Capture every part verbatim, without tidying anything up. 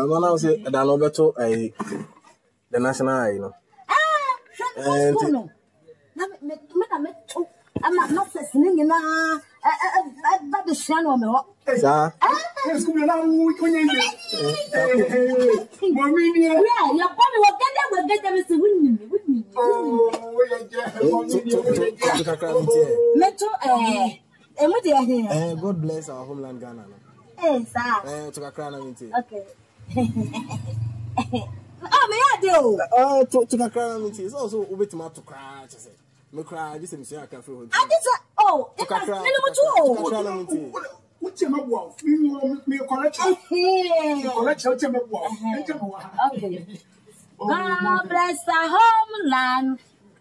I'm gonna say that no better I the national, you know. Ah, and no. Now me me me to. I'm not not listening in a that the channel no. Sir. It's going to be when you Mommy, yeah, your body will get there, will get there with the winning. oh, Metro, eh, and what they are here. Eh, God bless our homeland Ghana. Eh, sir. Eh, to Kakra Minty. Okay. Oh, may I do? Oh, to to Kakra Minty is also over to to cry. I say, me cry. This is I can feel. I just oh, to Kakra. Minty. What's your mouth? Me correct. Correct. Okay. God bless the homeland,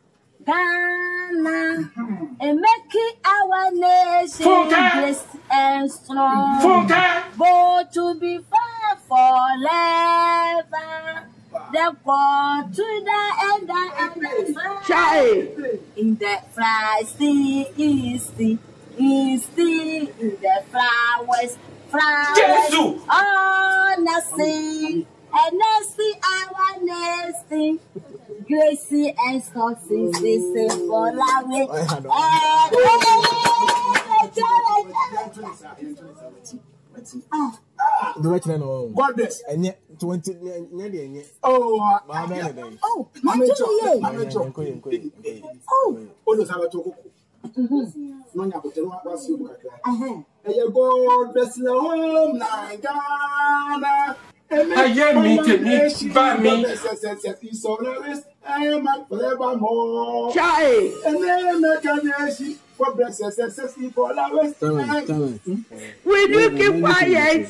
Ghana, and make it our nation blessed and strong. Go to be far forever. The God to the end and the child in the fly sea is the is the in the flowers, flowers on the sea. And nasty, our nasty, Gracie and Saucy, they say for la way. The right now, God bless. And yet, twenty, oh, my man, oh, my oh, oh, those are to no, I was you. God bless the home, Ghana. I am meeting by me. I am forevermore. Child. And then make a nation for blessings for lovers. Will you keep quiet?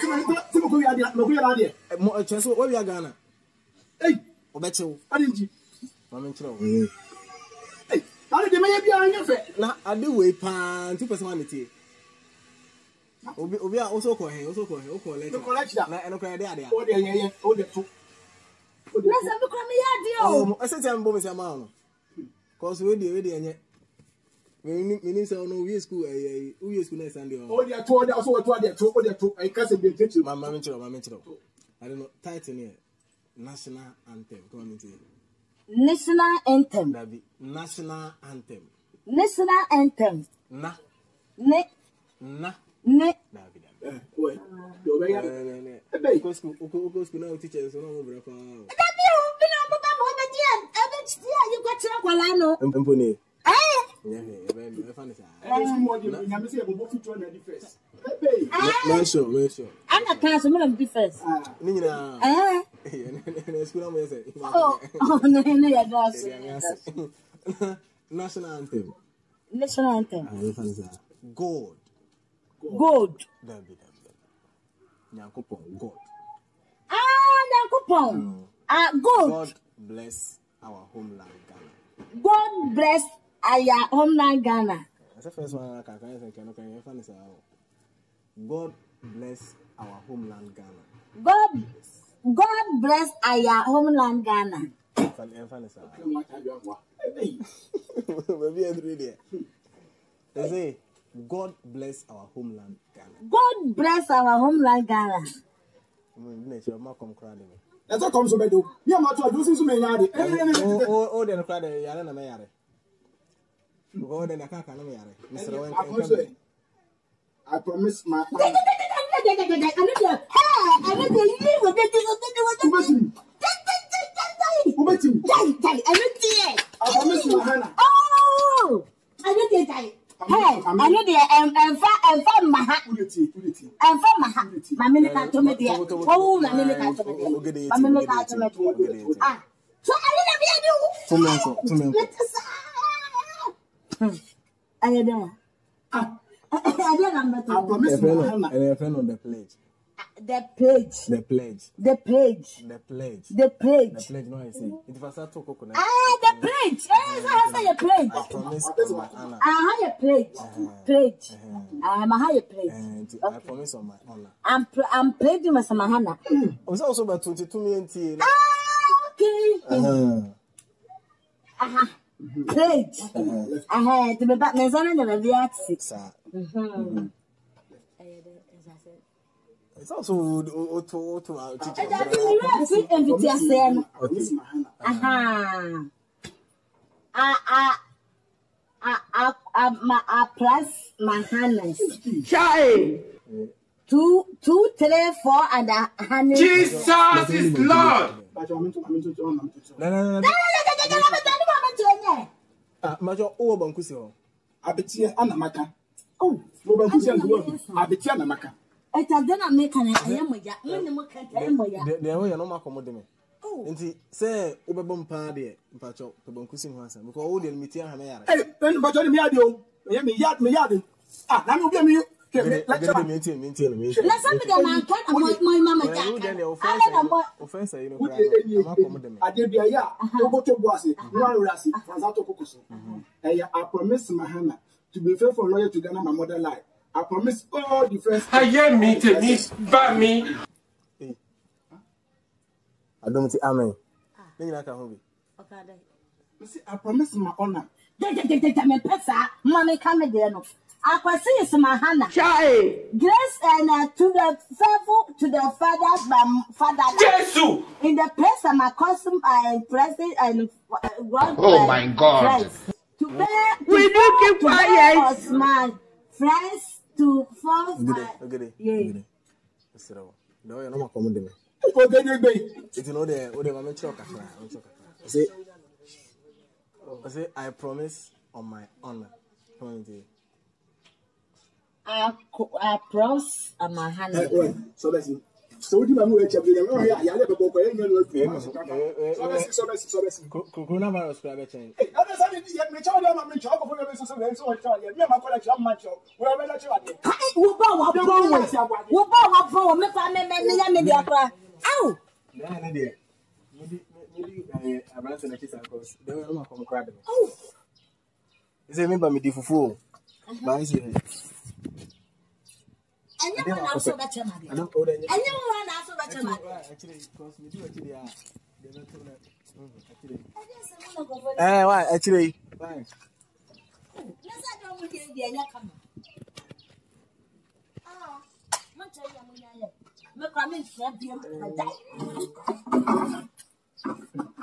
What we are Ghana? Hey, Obecho. I didn't you? Mamma. Hey, how did you make your face? Now, I do wait pan two personality. Obi obi also call him also call him call later. Collect that. Na eno cry there there. Oh there yeah oh there too. Let's have a come here Oh, I said am bo me say ma no. Cause we dey we dey enye. Me me say no we school eh we school next Sunday. Oh there too there also too there too oh there too. I can say be teach you. Mama me chiro mama chiro. I don't know title here. National anthem. Come on me. National anthem. That be national anthem. National anthem. Na. Ne. Na. Ne. Eh, boy. Do be ya. Eh, because school, because school now teachers no more break. That be who be no papa mo be dia. E be dia you go tira kwala no. Mponi. Eh. Yeah, yeah, e be fan say. Eh, school mo dey nyame say e go fit na di first. Hey. No sure, no sure. Ana kan so me na be first. Ah. Ni nyina. Eh. School mo say. Oh, oh no no ya do so. National anthem. National anthem. Ah, e fan say. God. God. David. Nyankopon, God. Ah, Nyankopon. Ah, God. God bless our homeland Ghana. God bless our homeland Ghana. That's the first one I can say. Can can you say? God bless our homeland Ghana. God, God bless our homeland Ghana. They say, God bless our homeland Ghana. God bless our homeland Ghana. That's what comes to me. Do you want to do something? Maybe. Oh, oh, oh, then cry. Yara na mayare. Go then I can't na mayare. Mister Wen. I promise my. Hey, I need to leave. What did you do? What did you do? Who bet him? Die, die. I need to. I promise my Hannah. Oh, I need to die. Hey, I need to. Um, um, um, um, maha. Um, maha. Mami ni kanto me dia. Oh, mami ni kanto me dia. Mami ni kanto me dia. Ah, so I need to be a new. Tumenko, tumenko. Ayo dah. Ah. I promise my Hannah. And a friend on the pledge. The pledge. The pledge. The pledge. The pledge. The pledge. The pledge. No, I say. It was a talk coconut. Ah, the pledge. Eh, so I say a pledge. I promise my honor. I have a pledge. Pledge. I'm a higher pledge. And I promise on my honor. I'm I'm pledging my Samahana. I was also about twenty-two million. Ah, okay. Aha. Pledge. Aha. To be back next one, I'm gonna be at six. Sir. Mhm. It's also auto auto teacher. And I think you have to aha. I I I I I I plus my hands. Chai. Two, two, three, four, and a hundred. Jesus is Lord. No, no, no. Ah, Major, oh, Bankusio. Abetia anamaka. Oh, wo Bankusia ngo. Abetia anamaka. It has done make an ayamoya. When the moka ayamoya. The way you're not accommodate. Nti say obebom pa de mpacho to Bankusi ho asem because all the meeting ha me yare. Eh, ben bajo me yade o. Me yade me yade. Ah, na me obi me lecture maintain maintain me. Let's have the man can my my mama ja. Offense you know I'm accommodate. Ade bia ya, obo to boase, no arasi, transato kokoso. Eh ya I promise Mahana to be faithful loyal to Ghana my mother life. I promise all the friends. I hear me to me by me. I don't see amen. Then you can hold Okay. You see, I promise my honor. They they they they me pesa. Mommy come there no. I can see is Mahana. Chai. Grace and uh, to the faithful to the father my father. Jesus. In the place of my custom and present and uh, God. Oh my God. Friends. To bear. We do keep quiet. My friends to force. Okay. Yeah. So, no, you're not accommodate me. It's no the what the mama choka. I say I say I promise on my honor. I I promise on my hand. So that's it. So what do you want to do? Oh yeah, yeah, let me go. So that's so that's so that's coronavirus crab chain. Hey, that's how you get me charge on my job for your so so so charge. Me my college am match. We are better charge. Wo ba wa bo wo ba wa bo me fa me me ya me dia kra. Ow. Na na dia. Maybe maybe eh abranse na kisa cause they will not come crab. Oh. Is it me ba me di fufu? Ba isi. And you want also better man. I don't order any. And you want also better man. Actually, because we do actually ah. Eh, why actually? Fine. Let's go with the idea come. Ah, man tell you me ya. Me come in from the die.